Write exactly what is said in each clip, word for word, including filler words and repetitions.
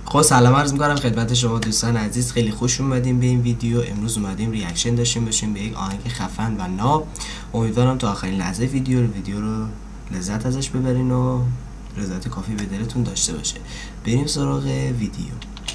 خب سلام عرض میکنم خدمت شما دوستان عزیز، خیلی خوش اومدیم به این ویدیو. امروز اومدیم ریاکشن داشتیم باشیم به یک آهنگ خفن و ناب. امیدوارم تا آخرین لحظه ویدیو رو ویدیو رو لذت ازش ببرین و لذت کافی به دلتون داشته باشه. بریم سراغ ویدیو.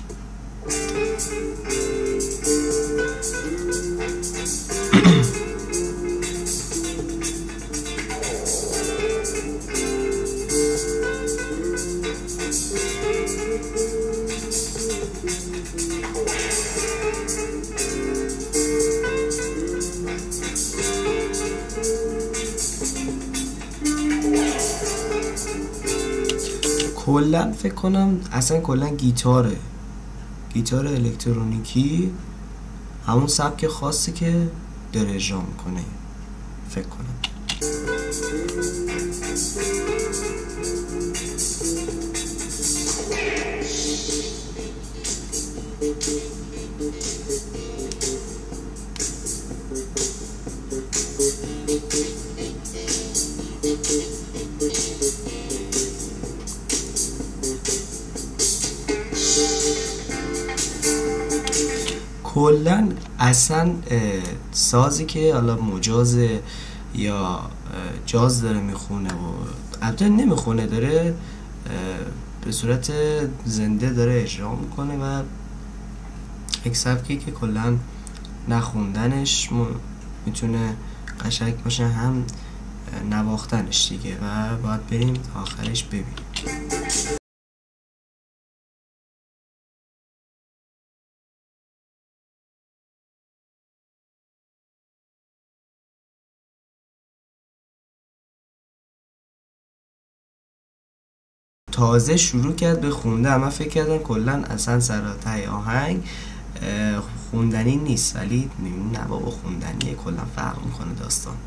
کلا فکر کنم اصلا کلا گیتاره گیتار الکترونیکی همون سبک خاصی که داره اجرا میکنه فکر کنم. کلا اصلا سازی که حالا مجاز یا جاز داره میخونه و البته نمیخونه، داره به صورت زنده داره اجرا میکنه و یک سبکی که کلا نخوندنش میتونه قشنگ باشه هم نواختنش دیگه و باید بریم تا آخرش ببینیم. تازه شروع کرد به خونده، من فکر کردم کلا اصلا سراتای آهنگ خوندنی نیست، ولی نه بابا خوندنیه، کلا فرق میکنه داستان.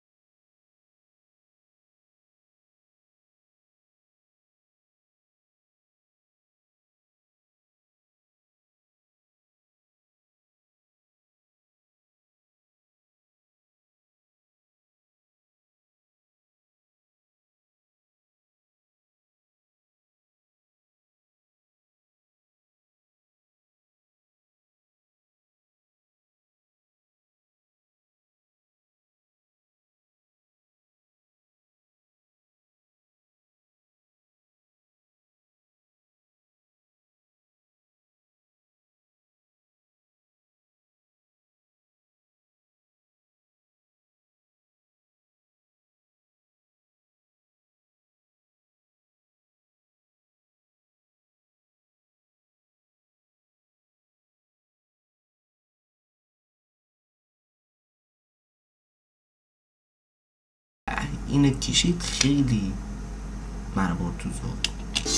اینو کشید خیلی مربوط تو ذوق.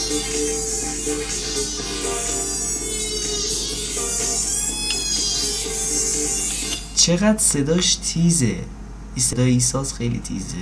چقدر صداش تیزه، این صدای ایساس خیلی تیزه.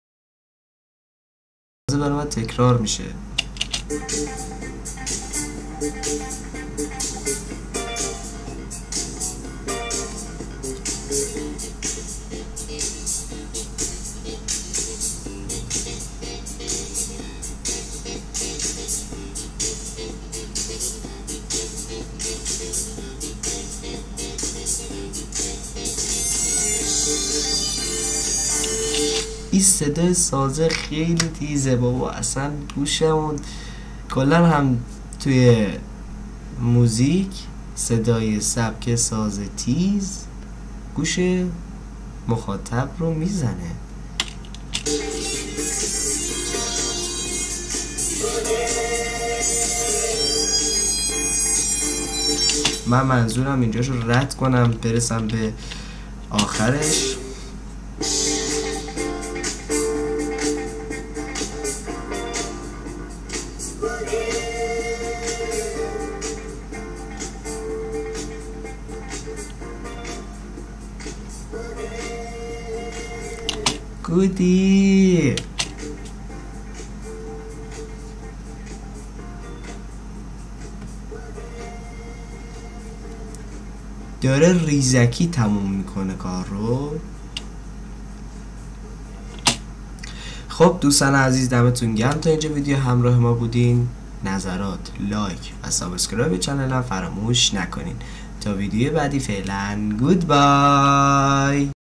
برای من تکرار میشه. این صدای سازه خیلی تیزه بابا، اصلا گوشمون کلا هم توی موزیک صدای سبک ساز تیز گوش مخاطب رو میزنه. من منظورم اینجاشو رد کنم برسم به آخرش. گودی داره ریزکی تموم میکنه کار رو. خب دوستان عزیز دمتون گرم تا اینجا ویدیو همراه ما بودین. نظرات، لایک و سابسکرایب چنل هم فراموش نکنین. تا ویدیو بعدی فعلا گود بای.